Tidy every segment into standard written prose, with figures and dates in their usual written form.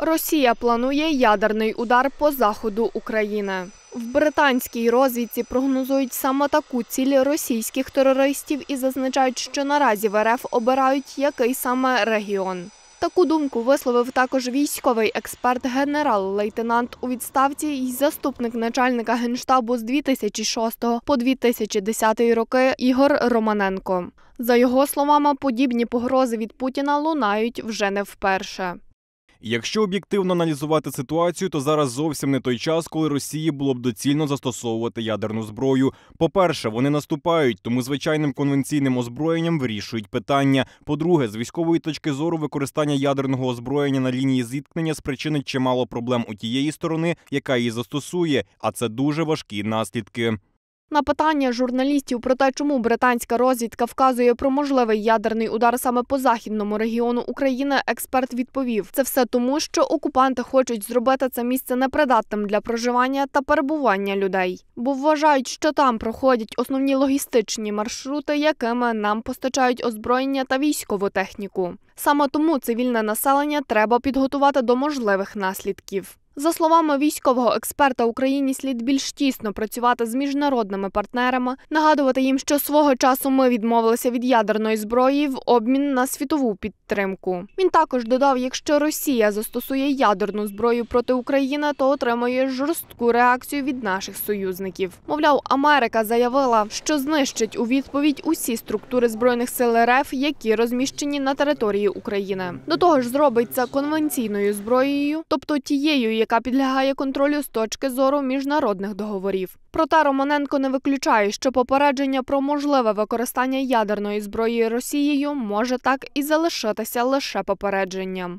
Росія планує ядерний удар по заходу України. В британській розвідці прогнозують саме таку ціль російських терористів і зазначають, що наразі в РФ обирають, який саме регіон. Таку думку висловив також військовий експерт, генерал-лейтенант у відставці й заступник начальника Генштабу з 2006 по 2010 роки Ігор Романенко. За його словами, подібні погрози від Путіна лунають вже не вперше. Якщо об'єктивно аналізувати ситуацію, то зараз зовсім не той час, коли Росії було б доцільно застосовувати ядерну зброю. По-перше, вони наступають, тому звичайним конвенційним озброєнням вирішують питання. По-друге, з військової точки зору використання ядерного озброєння на лінії зіткнення спричинить чимало проблем у тієї сторони, яка її застосує, а це дуже важкі наслідки. На питання журналістів про те, чому британська розвідка вказує про можливий ядерний удар саме по західному регіону України, експерт відповів: це все тому, що окупанти хочуть зробити це місце непридатним для проживання та перебування людей. Бо вважають, що там проходять основні логістичні маршрути, якими нам постачають озброєння та військову техніку. Саме тому цивільне населення треба підготувати до можливих наслідків. За словами військового експерта, Україні слід більш тісно працювати з міжнародними партнерами, нагадувати їм, що свого часу ми відмовилися від ядерної зброї в обмін на світову підтримку. Він також додав, якщо Росія застосує ядерну зброю проти України, то отримає жорстку реакцію від наших союзників. Мовляв, Америка заявила, що знищить у відповідь усі структури Збройних сил РФ, які розміщені на території України. До того ж, зробить це конвенційною зброєю, тобто тією, яка підлягає контролю з точки зору міжнародних договорів. Проте Романенко не виключає, що попередження про можливе використання ядерної зброї Росією може так і залишитися лише попередженням.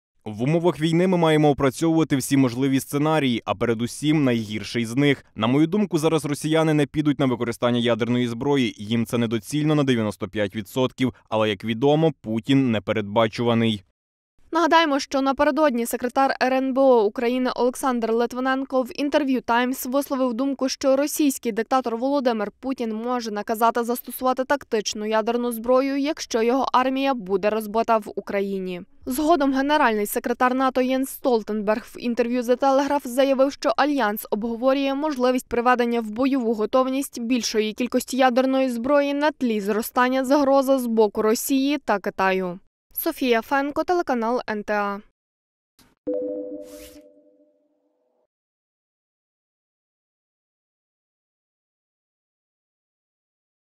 В умовах війни ми маємо опрацьовувати всі можливі сценарії, а передусім найгірший з них. На мою думку, зараз росіяни не підуть на використання ядерної зброї, їм це недоцільно на 95%, але, як відомо, Путін непередбачуваний. Нагадаємо, що напередодні секретар РНБО України Олександр Литвиненко в інтерв'ю «Таймс» висловив думку, що російський диктатор Володимир Путін може наказати застосувати тактичну ядерну зброю, якщо його армія буде розбита в Україні. Згодом генеральний секретар НАТО Єнс Столтенберг в інтерв'ю «The Telegraph» заявив, що Альянс обговорює можливість приведення в бойову готовність більшої кількості ядерної зброї на тлі зростання загрози з боку Росії та Китаю. Софія Фенко, телеканал НТА.